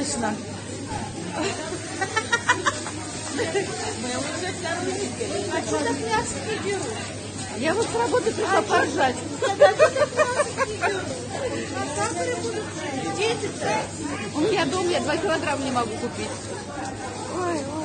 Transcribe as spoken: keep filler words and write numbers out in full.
конечно. А что так мясо не берут? Я вот с работы пришла поржать. Дети-то. У меня дома я два килограмма не могу купить. Ой, ой.